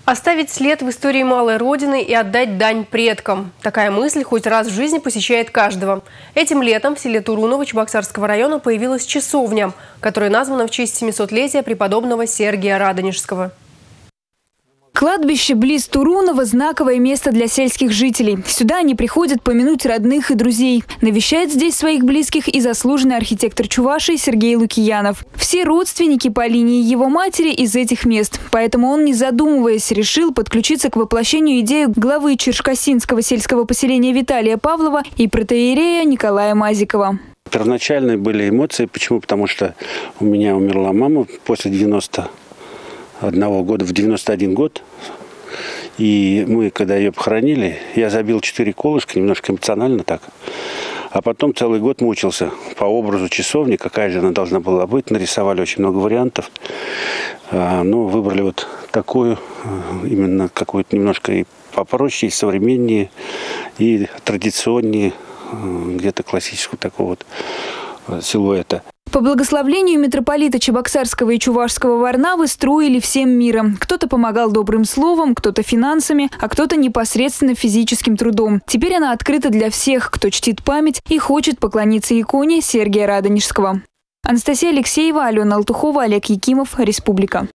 Оставить след в истории малой родины и отдать дань предкам. Такая мысль хоть раз в жизни посещает каждого. Этим летом в селе Туруново Чебоксарского района появилась часовня, которая названа в честь 700-летия преподобного Сергия Радонежского. Кладбище близ Турунова – знаковое место для сельских жителей. Сюда они приходят помянуть родных и друзей. Навещает здесь своих близких и заслуженный архитектор Чувашии Сергей Лукиянов. Все родственники по линии его матери из этих мест. Поэтому он, не задумываясь, решил подключиться к воплощению идеи главы Черкасинского сельского поселения Виталия Павлова и протоиерея Николая Мазикова. Первоначальные были эмоции. Почему? Потому что у меня умерла мама после 91 года, в 91 год. И мы, когда ее похоронили, я забил 4 колышка, немножко эмоционально так. А потом целый год мучился по образу часовни, какая же она должна была быть. Нарисовали очень много вариантов. Но выбрали вот такую, именно какую-то немножко и попроще, и современнее, и традиционнее, где-то классического такого вот силуэта. По благословлению митрополита Чебоксарского и Чувашского Варнавы строили всем миром. Кто-то помогал добрым словом, кто-то финансами, а кто-то непосредственно физическим трудом. Теперь она открыта для всех, кто чтит память и хочет поклониться иконе Сергия Радонежского. Анастасия Алексеева, Алена Алтухова, Олег Якимов, Республика.